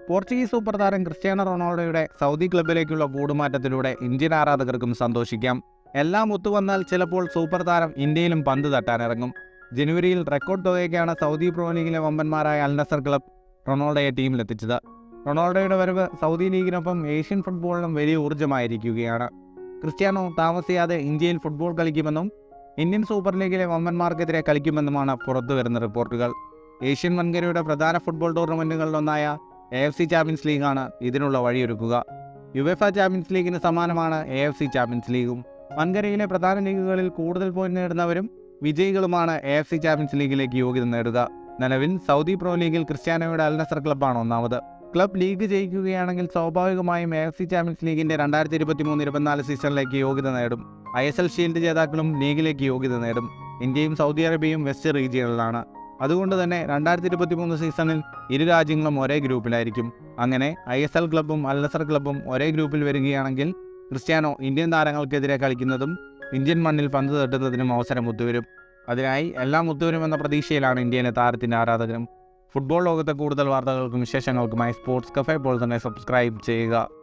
Portuguese super താരം Cristiano റൊണാൾഡോയുടെ Saudi ക്ലബ്ബിലേക്കുള്ള കൂടുമാറ്റത്തിലൂടെ ഇന്ത്യൻ ആരാധകർക്കും സന്തോഷിക്കാം. എല്ലാം ഒത്തുവന്നാൽ ചിലപ്പോൾ സൂപ്പർ താരം ഇന്ത്യയിലും പന്ത് തട്ടാനിറങ്ങും. ജനുവരിയിൽ റെക്കോർഡ് തുകയ്ക്കാണ് സൗദി പ്രോ ലീഗിലെ വമ്പന്മാരായ അൽ നസർ ക്ലബ് റൊണാൾഡോയെ ടീമിലെത്തിച്ചത്. റൊണാൾഡോയുടെ വരവ് സൗദി ലീഗിനൊപ്പം ഏഷ്യൻ ഫുട്ബോളിനും വലിയ ഊർജ്ജമായിരിക്കുകയാണ്. ക്രിസ്ത്യാനോ താമസിയാതെ ഇന്ത്യയിൽ ഫുട്ബോൾ കളിക്കുമെന്നും ഇന്ത്യൻ സൂപ്പർ ലീഗിലെ വമ്പന്മാർക്കെതിരെ കളിക്കുമെന്നുമാണ് പുറത്തുവരുന്ന റിപ്പോർട്ടുകൾ. ഏഷ്യൻ വൻകരയുടെ പ്രധാന ഫുട്ബോൾ ടൂർണമെൻറ്റുകളിലൊന്നായ AFC ചാമ്പ്യൻസ് ലീഗാണ് ഇതിനുള്ള വഴിയൊരുക്കുക. യുവേഫ ചാമ്പ്യൻസ് ലീഗിന് സമാനമാണ് AFC ചാമ്പ്യൻസ് ലീഗും. വൻകരയിലെ പ്രധാന ലീഗുകളിൽ കൂടുതൽ പോയിന്റ് നേടുന്നവരും വിജയികളുമാണ് AFC ചാമ്പ്യൻസ് ലീഗിലേക്ക് യോഗ്യത നേടുക. നിലവിൽ സൗദി പ്രോ ലീഗിൽ ക്രിസ്ത്യാനോയുടെ അൽ നസർ ക്ലബ്ബാണ് ഒന്നാമത്. ക്ലബ് ലീഗ് ജയിക്കുകയാണെങ്കിൽ സ്വാഭാവികമായും AFC ചാമ്പ്യൻസ് ലീഗിൻ്റെ 2023-24 സീസണിലേക്ക് യോഗ്യത നേടും. ISL ഷീൽഡ് ജേതാക്കളും ലീഗിലേക്ക് യോഗ്യത നേടും. ഇന്ത്യയും സൗദി അറേബ്യയും വെസ്റ്റ് റീജിയനിലാണ്. അതുകൊണ്ട് തന്നെ 2023 സീസണിൽ ഇരു രാജ്യങ്ങളും ഒരേ ഗ്രൂപ്പിലായിരിക്കും. അങ്ങനെ ISL ക്ലബ്ബും അൽ നസർ ക്ലബ്ബും ഒരേ ഗ്രൂപ്പിൽ വരികയാണെങ്കിൽ ക്രിസ്ത്യാനോ ഇന്ത്യൻ താരങ്ങൾക്കെതിരെ കളിക്കുന്നതും ഇന്ത്യൻ മണ്ണിൽ പന്ത് തട്ടുന്നതിനും അവസരം ഒത്തുവരും. അതിനായി എല്ലാം ഒത്തുവരുമെന്ന പ്രതീക്ഷയിലാണ് ഇന്ത്യയിലെ താരത്തിൻ്റെ ആരാധകരും. ഫുട്ബോൾ ലോകത്തെ കൂടുതൽ വാർത്തകൾക്കും വിശേഷങ്ങൾക്കുമായി സ്പോർട്സ് കഫേ ഇപ്പോൾ തന്നെ സബ്സ്ക്രൈബ് ചെയ്യുക.